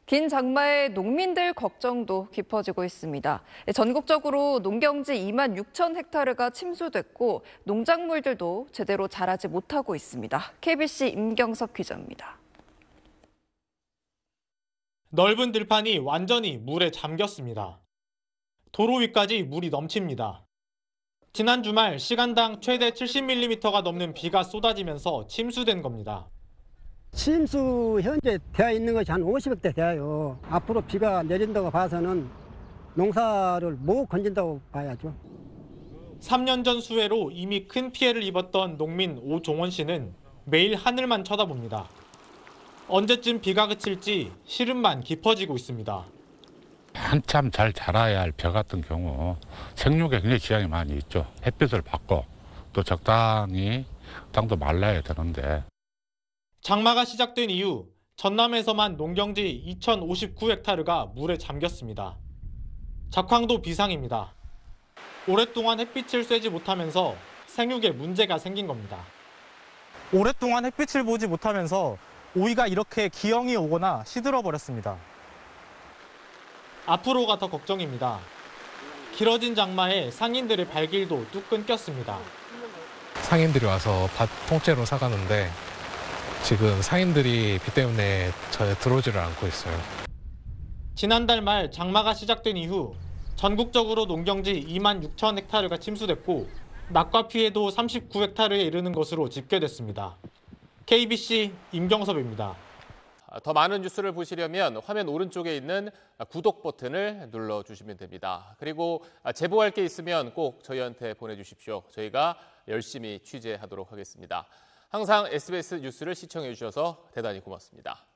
긴 장마에 농민들 걱정도 깊어지고 있습니다. 전국적으로 농경지 2만 6천 헥타르가 침수됐고 농작물들도 제대로 자라지 못하고 있습니다. KBC 임경섭 기자입니다. 넓은 들판이 완전히 물에 잠겼습니다. 도로 위까지 물이 넘칩니다. 지난 주말 시간당 최대 70mm가 넘는 비가 쏟아지면서 침수된 겁니다. 침수 현재 되어 있는 것이 한 50여 대 돼요. 앞으로 비가 내린다고 봐서는 농사를 못 건진다고 봐야죠. 3년 전 수해로 이미 큰 피해를 입었던 농민 오종원 씨는 매일 하늘만 쳐다봅니다. 언제쯤 비가 그칠지 시름만 깊어지고 있습니다. 한참 잘 자라야 할 벼 같은 경우 생육에 굉장히 지장이 많이 있죠. 햇빛을 받고 또 적당히 땅도 말라야 되는데. 장마가 시작된 이후 전남에서만 농경지 2,059헥타르가 물에 잠겼습니다. 작황도 비상입니다. 오랫동안 햇빛을 쐬지 못하면서 생육에 문제가 생긴 겁니다. 오랫동안 햇빛을 보지 못하면서 오이가 이렇게 기형이 오거나 시들어 버렸습니다. 앞으로가 더 걱정입니다. 길어진 장마에 상인들의 발길도 뚝 끊겼습니다. 상인들이 와서 밭 통째로 사가는데 지금 상인들이 비 때문에 들어오지를 않고 있어요. 지난달 말 장마가 시작된 이후 전국적으로 농경지 2만 6천 헥타르가 침수됐고 낙과 피해도 39헥타르에 이르는 것으로 집계됐습니다. KBC 임경섭입니다. 더 많은 뉴스를 보시려면 화면 오른쪽에 있는 구독 버튼을 눌러주시면 됩니다. 그리고 제보할 게 있으면 꼭 저희한테 보내주십시오. 저희가 열심히 취재하도록 하겠습니다. 항상 SBS 뉴스를 시청해 주셔서 대단히 고맙습니다.